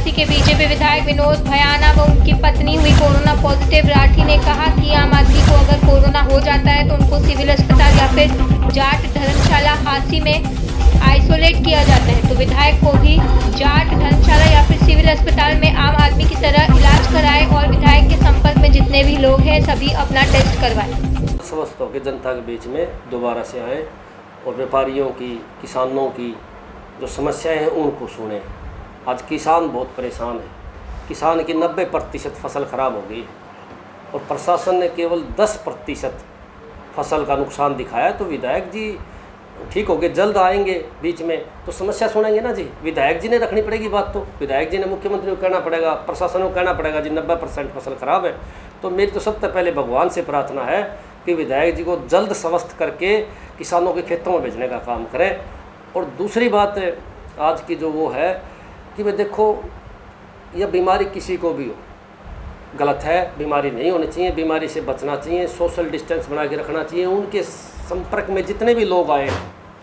आसी के बीजेपी विधायक विनोद भयाना व उनकी पत्नी हुई कोरोना पॉजिटिव। राठी ने कहा कि आम आदमी को अगर कोरोना हो जाता है तो उनको सिविल अस्पताल या फिर जाट धर्मशाला आसी में आइसोलेट किया जाता है, तो विधायक को भी जाट धर्मशाला या फिर सिविल अस्पताल में आम आदमी की तरह इलाज कराए और विधायक के संपर्क में जितने भी लोग हैं सभी अपना टेस्ट करवाएं। स्वस्थ होकर जनता के बीच में दोबारा से आएँ और व्यापारियों की, किसानों की जो समस्याएं हैं उनको सुने। आज किसान बहुत परेशान है। किसान की 90% फसल खराब हो गई है और प्रशासन ने केवल 10% फसल का नुकसान दिखाया। तो विधायक जी ठीक हो गए, जल्द आएंगे बीच में तो समस्या सुनेंगे ना जी। विधायक जी ने रखनी पड़ेगी बात, तो विधायक जी ने मुख्यमंत्री को कहना पड़ेगा, प्रशासन को कहना पड़ेगा जी 90% फसल खराब है। तो मेरी तो सबसे पहले भगवान से प्रार्थना है कि विधायक जी को जल्द स्वस्थ करके किसानों के खेतों में भेजने का काम करें। और दूसरी बात आज की जो वो है कि भाई देखो, यह बीमारी किसी को भी हो गलत है, बीमारी नहीं होनी चाहिए, बीमारी से बचना चाहिए, सोशल डिस्टेंस बना के रखना चाहिए। उनके संपर्क में जितने भी लोग आए,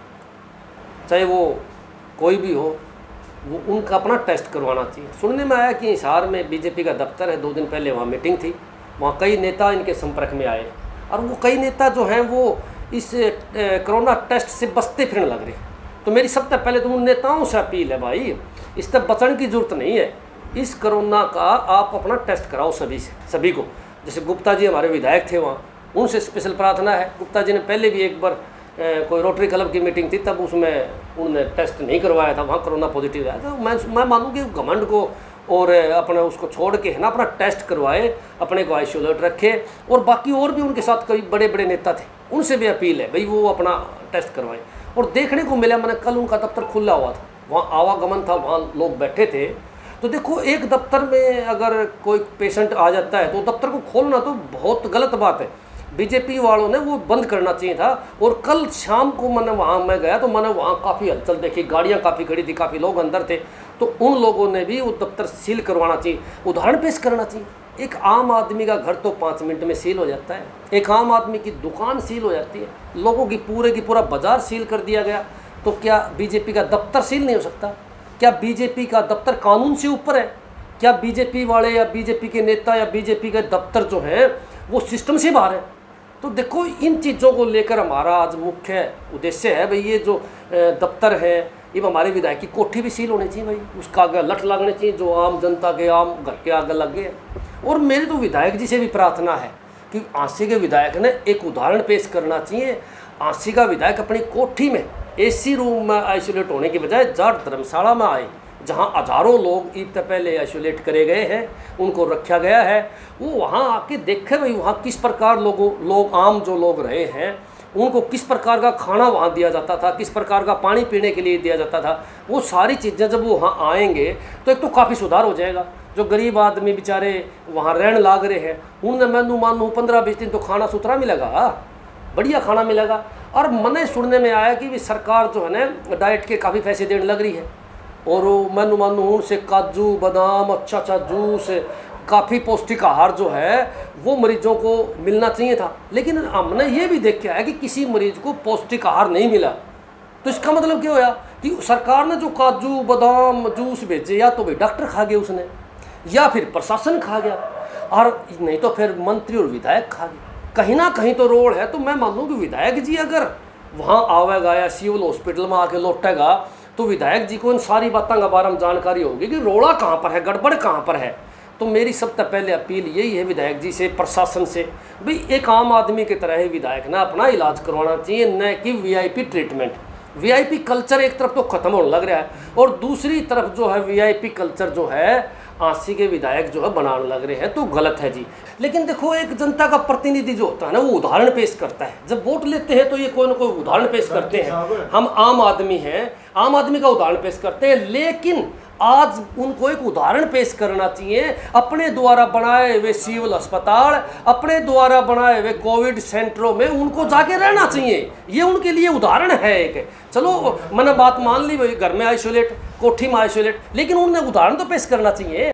चाहे वो कोई भी हो, वो उनका अपना टेस्ट करवाना चाहिए। सुनने में आया कि हिसार में बीजेपी का दफ्तर है, 2 दिन पहले वहाँ मीटिंग थी, वहाँ कई नेता इनके संपर्क में आए और वो कई नेता जो हैं वो इस कोरोना टेस्ट से बचते फिरने लग रहे। तो मेरी सबसे पहले तो उन नेताओं से अपील है, भाई इस तक बचने की जरूरत नहीं है। इस कोरोना का आप अपना टेस्ट कराओ सभी को। जैसे गुप्ता जी हमारे विधायक थे, वहाँ उनसे स्पेशल प्रार्थना है। गुप्ता जी ने पहले भी एक बार कोई रोटरी क्लब की मीटिंग थी, तब उसमें उन्होंने टेस्ट नहीं करवाया था, वहाँ कोरोना पॉजिटिव आया था। मैं मानूँ कि घमंड को और अपने उसको छोड़ के है ना, अपना टेस्ट करवाए, अपने को आइसोलेट रखे। और बाकी और भी उनके साथ कई बड़े बड़े नेता थे, उनसे भी अपील है भाई वो अपना टेस्ट करवाएं। और देखने को मिला, मैंने कल उनका दफ्तर खुला हुआ था, वहाँ आवागमन था, वहाँ लोग बैठे थे। तो देखो, एक दफ्तर में अगर कोई पेशेंट आ जाता है तो दफ्तर को खोलना तो बहुत गलत बात है। बीजेपी वालों ने वो बंद करना चाहिए था। और कल शाम को मैं गया तो मैंने वहाँ काफ़ी हलचल देखी, गाड़ियाँ काफ़ी खड़ी थी, काफ़ी लोग अंदर थे। तो उन लोगों ने भी वो दफ्तर सील करवाना चाहिए, उदाहरण पेश करना चाहिए। एक आम आदमी का घर तो 5 मिनट में सील हो जाता है, एक आम आदमी की दुकान सील हो जाती है, लोगों की पूरा बाजार सील कर दिया गया। तो क्या बीजेपी का दफ्तर सील नहीं हो सकता? क्या बीजेपी का दफ्तर कानून से ऊपर है? क्या बीजेपी वाले या बीजेपी के नेता या बीजेपी के दफ्तर जो हैं वो सिस्टम से बाहर है? तो देखो, इन चीज़ों को लेकर हमारा आज मुख्य उद्देश्य है भाई, ये जो दफ्तर है, ये हमारे विधायक की कोठी भी सील होनी चाहिए भाई, उसका आगे लठ लगने चाहिए जो आम जनता के, आम घर के आगे लग गए। और मेरी तो विधायक जी से भी प्रार्थना है कि आसी के विधायक ने एक उदाहरण पेश करना चाहिए। आसी का विधायक अपनी कोठी में एसी रूम में आइसोलेट होने की बजाय जाट धर्मशाला में आए, जहां हजारों लोग ईद से पहले आइसोलेट करे गए हैं, उनको रखा गया है। वो वहां आके देखे भाई वहाँ किस प्रकार लोग आम जो लोग रहे हैं उनको किस प्रकार का खाना वहाँ दिया जाता था, किस प्रकार का पानी पीने के लिए दिया जाता था। वो सारी चीज़ें जब वो वहाँ आएंगे तो एक तो काफ़ी सुधार हो जाएगा। जो गरीब आदमी बेचारे वहाँ रहने लाग रहे हैं, उन्हें मैं मानूँ 15-20 दिन तो खाना सुथरा मिलेगा, बढ़िया खाना मिलेगा। और मैंने सुनने में आया कि सरकार जो है ना डाइट के काफ़ी पैसे देने लग रही है, और मैं मानूँ उनसे काजू बादाम, अच्छा जूस, काफ़ी पौष्टिक आहार जो है वो मरीजों को मिलना चाहिए था। लेकिन हमने ये भी देखा है कि किसी मरीज को पौष्टिक आहार नहीं मिला। तो इसका मतलब क्या होया कि सरकार ने जो काजू बादाम जूस भेजे, या तो भाई डॉक्टर खा गए उसने, या फिर प्रशासन खा गया, और नहीं तो फिर मंत्री और विधायक खा गए। कहीं ना कहीं तो रोड है। तो मैं मानूँ कि विधायक जी अगर वहाँ आवेगा या सिविल हॉस्पिटल में आके लौटेगा तो विधायक जी को इन सारी बातों के बारे में जानकारी होगी कि रोड़ा कहाँ पर है, गड़बड़ कहाँ पर है। तो मेरी सबसे पहले अपील यही है विधायक जी से, प्रशासन से, भाई एक आम आदमी की तरह ही विधायक ना अपना इलाज करवाना चाहिए, न कि वीआईपी ट्रीटमेंट। वीआईपी कल्चर एक तरफ तो ख़त्म होने लग रहा है और दूसरी तरफ जो है वीआईपी कल्चर जो है आसी के विधायक जो है बनाने लग रहे हैं, तो गलत है जी। लेकिन देखो, एक जनता का प्रतिनिधि जो होता है ना वो उदाहरण पेश करता है। जब वोट लेते हैं तो ये कोई ना कोई उदाहरण पेश करते हैं। हम आम आदमी हैं, आम आदमी का उदाहरण पेश करते हैं। लेकिन आज उनको एक उदाहरण पेश करना चाहिए। अपने द्वारा बनाए हुए सिविल अस्पताल, अपने द्वारा बनाए हुए कोविड सेंटरों में उनको जाके रहना चाहिए। ये उनके लिए उदाहरण है एक। चलो मैंने बात मान ली, भाई घर में आइसोलेट, कोठी में आइसोलेट, लेकिन उन्हें उदाहरण तो पेश करना चाहिए।